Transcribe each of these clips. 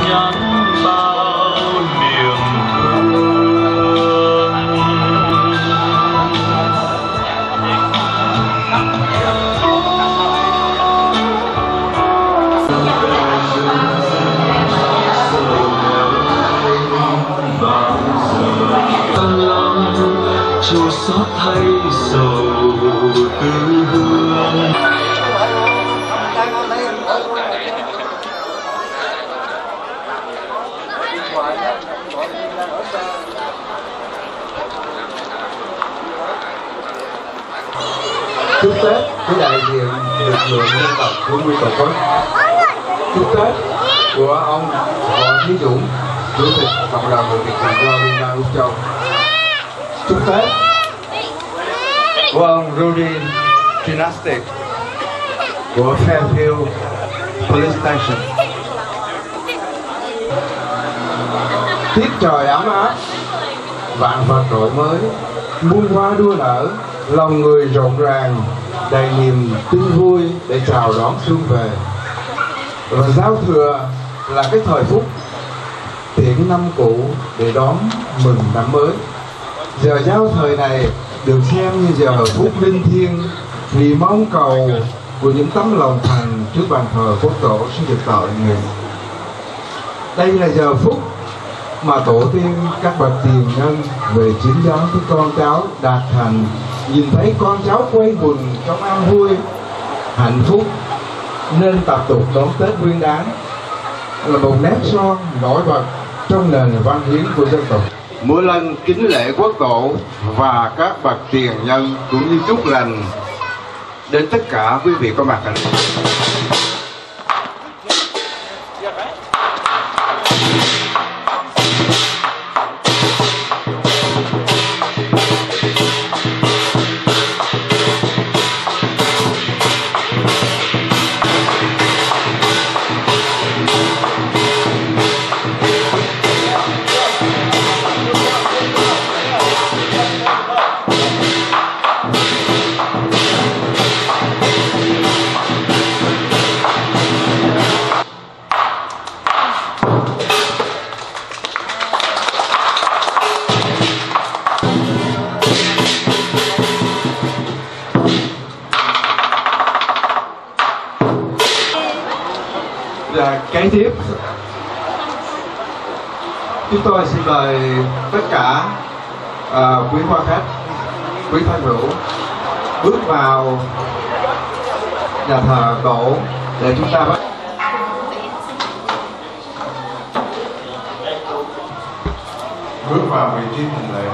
nhắn bao niềm thương. Chua xót thay sầu tư hương. Chúc Tết với đại diện lực lượng dân tộc của Nguyên Tổ quốc. Chúc Tết của ông Hoàng Chí Dũng, Chủ tịch Cộng đồng người Việt Nam do Liên bang Úc Châu. Chúc Tết của ông Rudy Gymnastics của Fairfield Police Station. Tiết trời ấm áp, vạn vật đổi mới, muôn hoa đua nở, lòng người rộn ràng, đầy niềm tin vui để chào đón xuân về. Và giao thừa là cái thời phúc tiễn năm cũ để đón mừng năm mới. Giờ giao thời này được xem như giờ phút linh thiêng vì mong cầu của những tấm lòng thành trước bàn thờ quốc tổ sẽ được tội nghiệp. Đây là giờ phút mà tổ tiên các bậc tiền nhân về chính giáo với con cháu đạt thành, nhìn thấy con cháu quây quần trong an vui hạnh phúc, nên tập tục đón Tết Nguyên Đán là một nét son nổi bật trong nền văn hiến của dân tộc. Mỗi lần kính lễ quốc tổ và các bậc tiền nhân cũng như chúc lành đến tất cả quý vị có mặt ở đây. Kế tiếp, chúng tôi xin mời tất cả quý quan khách, quý thân hữu bước vào nhà thờ tổ để chúng ta bắt bước vào vị trí thành lễ.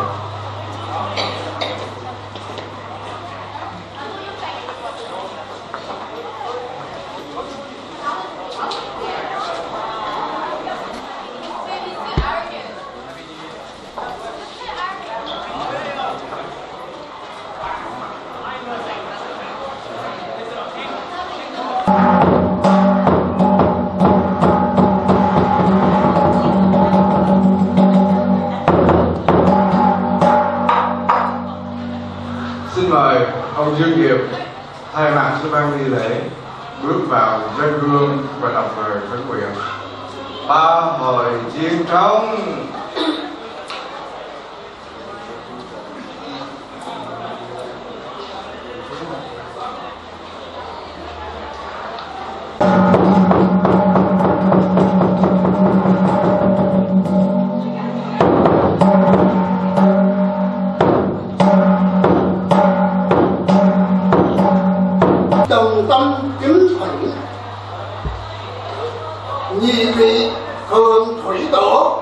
Xin mời ông Dương Diệp thay mặt cho ban nghi lễ bước vào dân hương và đọc lời khấn nguyện. Ba hồi chiến trống. Đồng tâm kính thỉnh nhị vị thượng thủy tổ,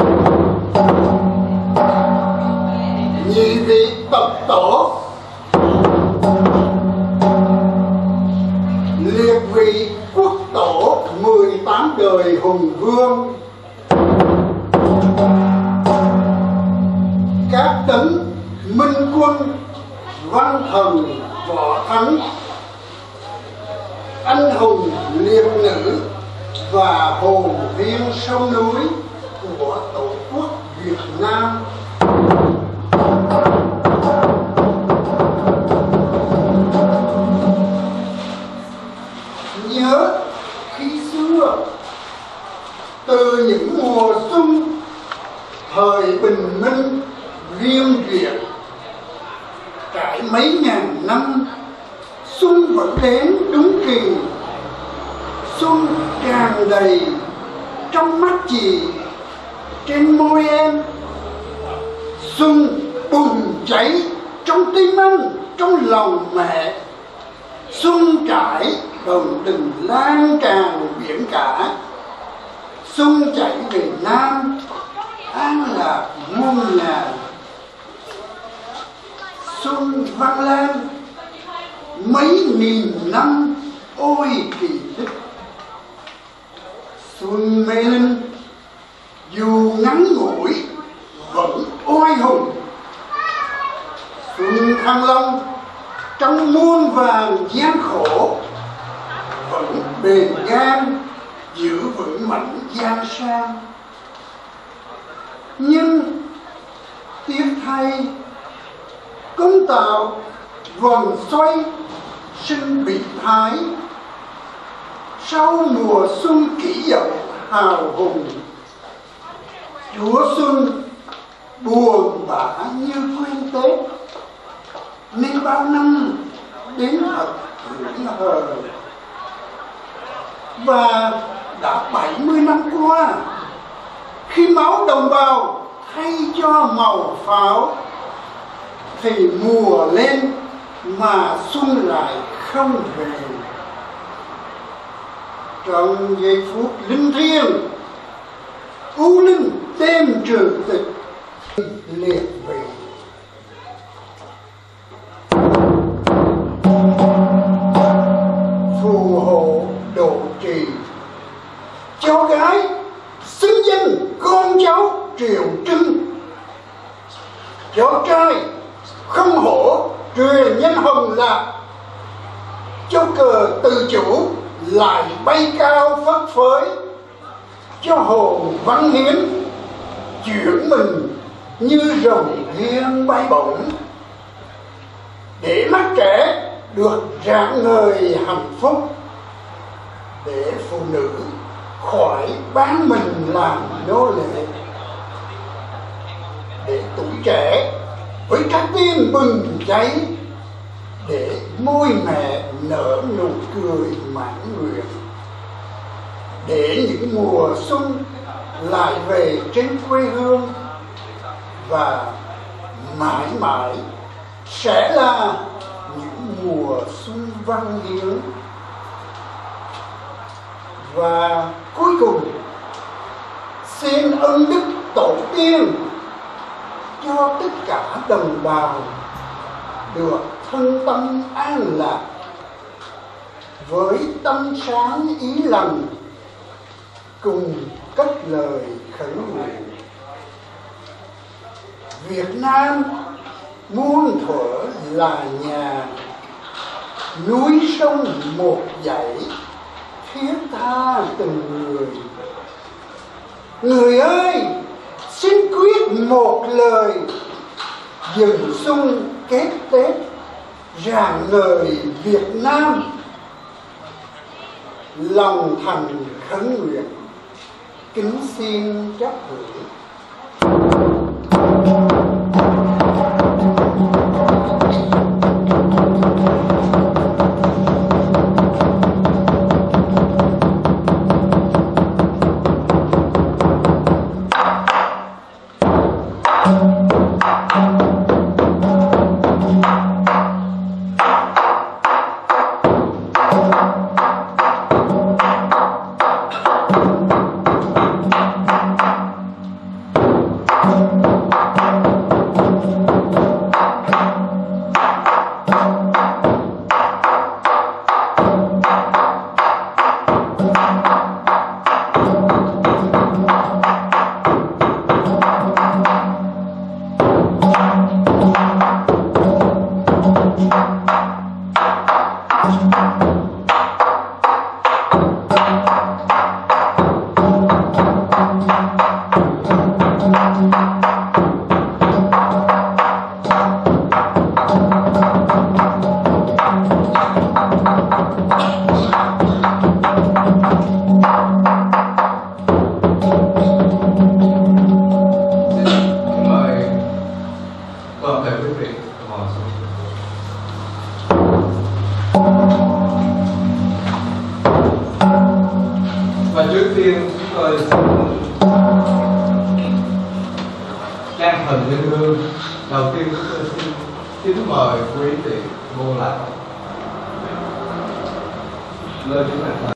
nhị vị tập tổ, liệt vị quốc tổ 18 đời hùng vương, các tấn minh quân văn thần võ thắng, anh hùng liệt nữ và hồn viên sông núi của Tổ quốc Việt Nam. Nhớ khi xưa từ từ những mùa xuân thời bình minh viêm việt, trải mấy ngàn năm, xuân vẫn đến đúng kỳ. Xuân tràn đầy trong mắt chị, trên môi em. Xuân bùng cháy trong tim anh, trong lòng mẹ. Xuân trải đồng đình lan tràn biển cả. Xuân chảy về Nam, an lạc muôn nhà. Xuân vang lên mấy nghìn năm, ôi kỳ tích. Xuân mê linh dù ngắn ngủi vẫn oai hùng. Xuân Thăng Long trong muôn vàn gian khổ vẫn bền gan giữ vững mảnh giang sang. Nhưng tiếc thay, công tạo vòng xoay sinh bị thái. Sau mùa xuân kỷ dậu hào hùng, Chúa xuân buồn bã như quên Tết, nên bao năm đến thật hững hờ. Và đã 70 năm qua, khi máu đồng bào thay cho màu pháo, thì mùa lên mà xuân lại không về. Trong giây phút linh thiêng, u linh tên trường tịch liệt vị. Phù hộ độ trì, cháu gái xứng danh con cháu Triều Trưng. Cháu trai không hổ truyền nhân hồng lạc, cháu cờ tự chủ lại bay cao phất phới. Cho hồn văn hiến chuyển mình như rồng hiên bay bổng, để mắt trẻ được rạng ngời hạnh phúc, để phụ nữ khỏi bán mình làm nô lệ, để tuổi trẻ với trái tim bừng cháy, để môi mẹ nở nụ cười mãn nguyện, để những mùa xuân lại về trên quê hương và mãi mãi sẽ là những mùa xuân văn hiến. Và cuối cùng xin ân đức tổ tiên cho tất cả đồng bào được thân tâm an lạc, với tâm sáng ý lành cùng cất lời khẩn nguyện. Việt Nam muôn thuở là nhà, núi sông một dãy thiết tha từng người. Người ơi, xin quyết một lời, dừng xuân kết Tết rạng ngời Việt Nam. Lòng thành khấn nguyện, kính xin chấp gửi. tôi trang phần linh hương. Đầu tiên chúng tôi xin kính mời quý vị vô lại nơi chúng ta.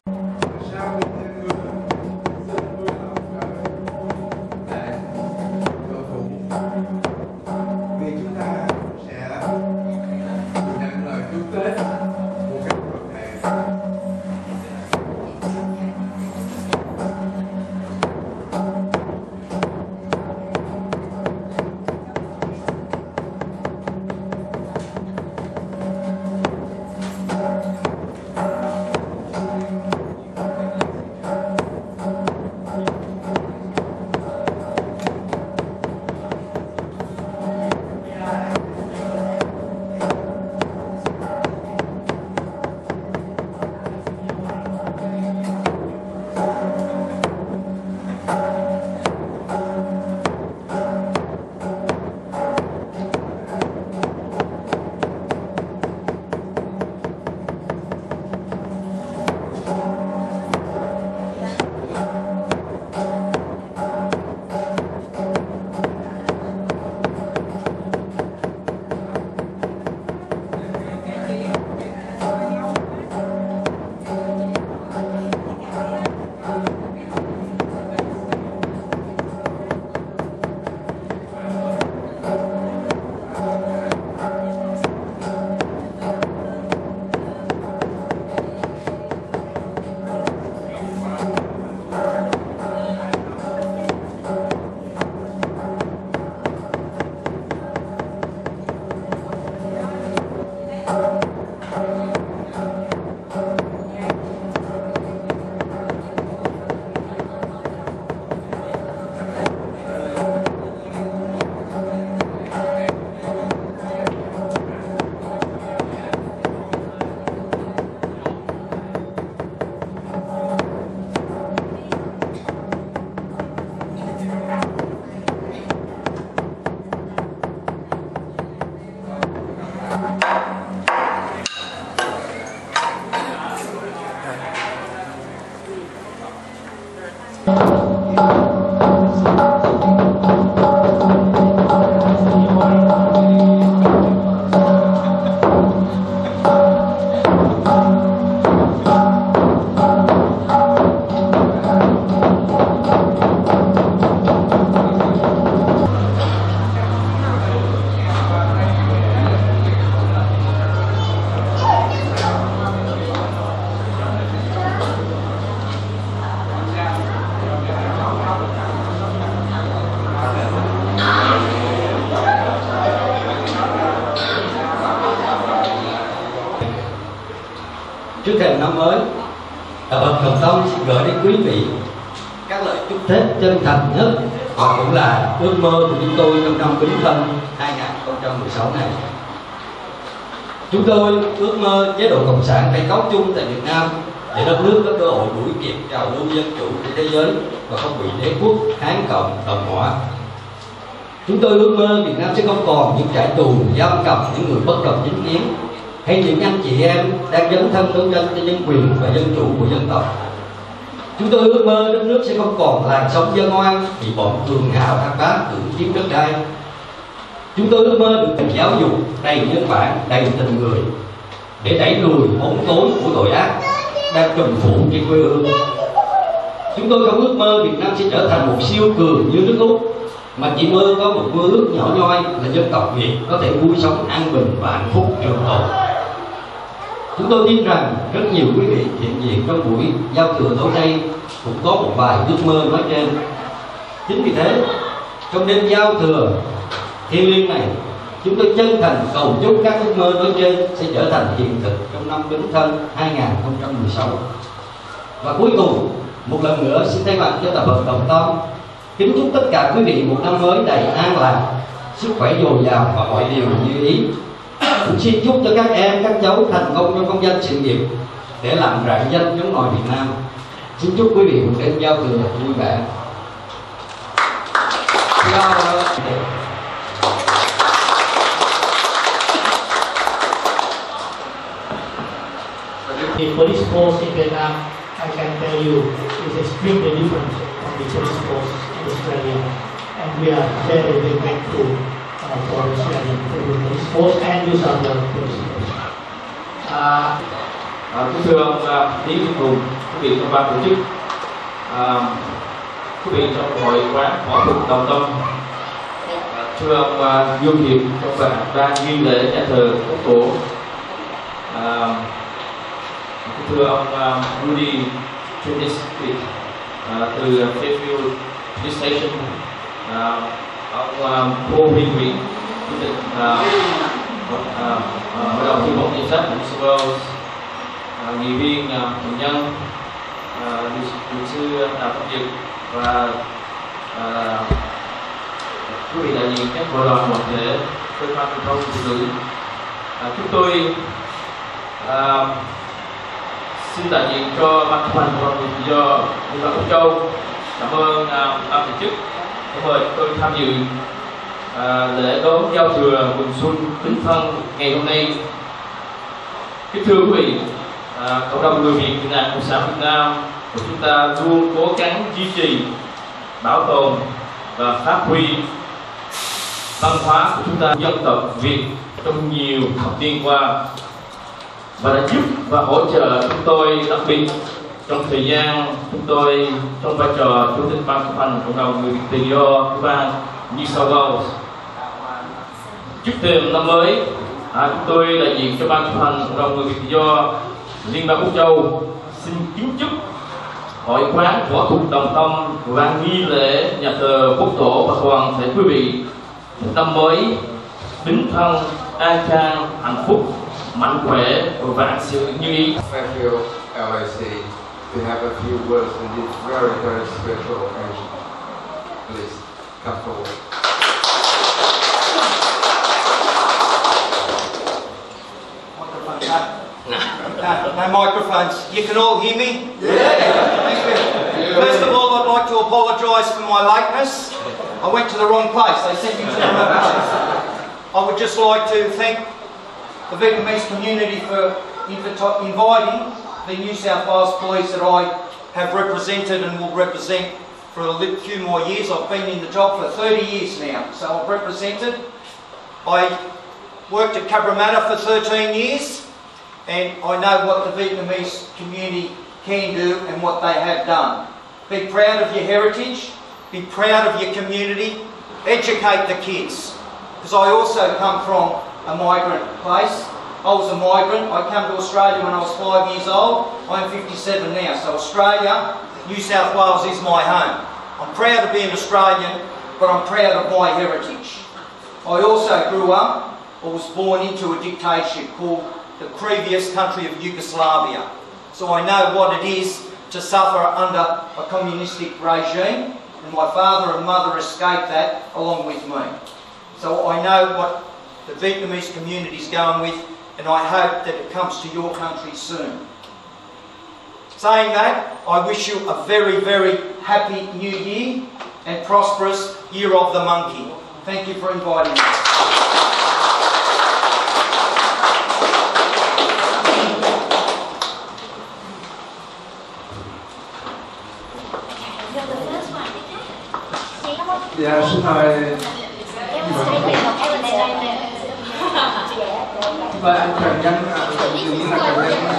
Trước thềm năm mới, Tập hợp Đồng Tâm xin gửi đến quý vị các lời chúc Tết chân thành nhất và cũng là ước mơ của chúng tôi trong năm Bính Thân 2016 này. Chúng tôi ước mơ chế độ cộng sản phải có chung tại Việt Nam để đất nước có cơ hội đuổi kịp trào lưu dân chủ trên thế giới và không bị đế quốc Hán Cộng đồng hóa. Chúng tôi ước mơ Việt Nam sẽ không còn những trại tù giam cầm những người bất đồng chính kiến hay những anh chị em đang dấn thân đấu tranh cho nhân quyền và dân chủ của dân tộc. Chúng tôi ước mơ đất nước sẽ không còn làn sóng dân oan bị bọn cường hào ăn bám cưỡng chiếm đất đai. Chúng tôi ước mơ được nền giáo dục đầy nhân bản, đầy tình người để đẩy lùi bóng tối của tội ác đang trùm phủ trên quê hương. Chúng tôi không ước mơ Việt Nam sẽ trở thành một siêu cường như nước Úc, mà chỉ mơ có một mơ ước nhỏ nhoi là dân tộc Việt có thể vui sống an bình và hạnh phúc trường tồn. Chúng tôi tin rằng rất nhiều quý vị hiện diện trong buổi giao thừa tối nay cũng có một vài ước mơ nói trên. Chính vì thế, trong đêm giao thừa thiêng liêng này, chúng tôi chân thành cầu chúc các ước mơ nói trên sẽ trở thành hiện thực trong năm Bính Thân 2016. Và cuối cùng, một lần nữa xin thay mặt cho Tập hợp Đồng Tâm kính chúc tất cả quý vị một năm mới đầy an lạc, sức khỏe dồi dào và mọi điều như ý. Cũng xin chúc cho các em, các cháu thành công trong công danh sự nghiệp để làm rạng danh chống nội Việt Nam. Xin chúc quý vị một đêm giao thừa vui vẻ. The police force in Vietnam, I can tell you, is extremely different from the tennis sports in Australia, and we are very, very thankful for Australian tennis sports and New South Wales tennis sports. Kính thưa ông Lý Việt Hùng, quý vị trong ban tổ chức, quý vị trong hội quán võ thuật Đồng Tâm, thưa ông Du Hiệp trong ban nghi lễ nhà thờ Quốc Tổ, thưa ông Rudy Tennis từ Fairfield Police Station, ông Paul Huy Nguyễn, chủ tịch hội đồng thi bóng danh sách New South Wales, nghị viên Huỳnh Nhân, luật sư Đào Văn Dực và quý vị đại diện các hội đoàn đoàn thể cơ quan truyền thông phụ nữ. Chúng tôi xin đại diện cho ban chấp hành hội đồng tự do Liên bang Úc Châu cảm ơn ban tổ chức đã mời chúng tôi tham dự lễ đón giao thừa mừng xuân Bính Thân ngày hôm nay. Kính thưa quý vị, cộng đồng người Việt Việt Nam Cộng sản Việt Nam của chúng ta luôn cố gắng duy trì, bảo tồn và phát huy văn hóa của chúng ta dân tộc Việt trong nhiều thập niên qua, và đã giúp và hỗ trợ chúng tôi, đặc biệt trong thời gian chúng tôi trong vai trò chủ tịch ban chấp hành cộng đồng người Việt tự do của bang New South Wales. Chúc thềm năm mới, chúng tôi đại diện cho ban chấp hành cộng đồng người Việt tự do Liên bang Úc Châu xin kính chúc hội quán võ thuật Đồng Tâm và ban nghi lễ nhà thờ Quốc Tổ và toàn thể quý vị năm mới Bính Thân, an khang, hạnh phúc, mạnh khỏe và vạn sự như ý. Fairfield LIC to have a few words in this very, very special occasion. Please come forward. No microphones. You can all hear me? Yeah. Thank you. First of all, I'd like to apologise for my lateness. I went to the wrong place. They sent me to the wrong place. I would just like to thank the Vietnamese community for inviting the New South Wales Police that I have represented and will represent for a few more years. I've been in the job for 30 years now, so I've represented. I worked at Cabramatta for 13 years. And I know what the Vietnamese community can do and what they have done. Be proud of your heritage, be proud of your community, educate the kids. Because I also come from a migrant place. I was a migrant. I came to Australia when I was 5 years old. I'm 57 now. So Australia, New South Wales is my home. I'm proud to be an Australian, but I'm proud of my heritage. I also grew up, or was born into a dictatorship called the previous country of Yugoslavia. So I know what it is to suffer under a communistic regime, and my father and mother escaped that along with me. So I know what the Vietnamese community is going with, and I hope that it comes to your country soon. Saying that, I wish you a very, very happy New Year and prosperous Year of the Monkey. Thank you for inviting me. Dạ, xin mời anh Trần Nhân, dường như là Trần Nhân.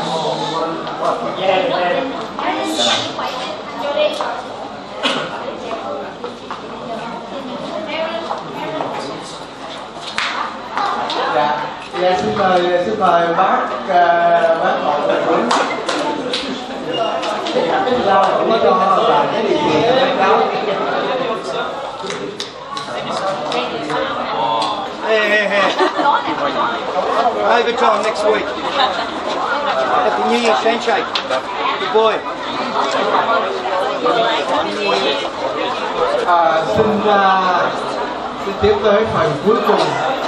Dạ, xin mời bác Ngọc Tuấn. Cái lao cũng có cho và cái địa chỉ cho bác giáo. Hey. Overtime next week. Happy New Year, handshake. Good boy. Xin tiếp tới phần cuối cùng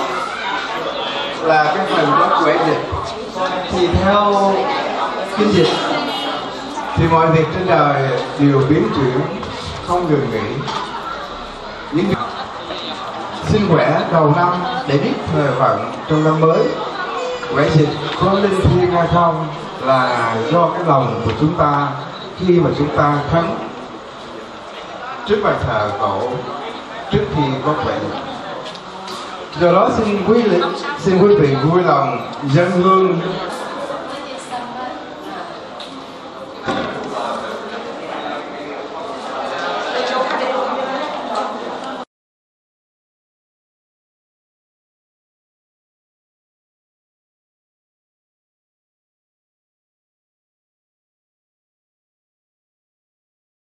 là cái phần bắt quẻ dịch. Thì theo kinh dịch thì mọi việc trên đời đều biến chuyển không ngừng nghỉ. Xin khỏe đầu năm để biết thời vận trong năm mới. Quẻ dịch có linh thiêng hay không là do cái lòng của chúng ta khi mà chúng ta khấn. trước bàn thờ tổ trước khi có bệnh. Do đó xin quý vị vui lòng dâng hương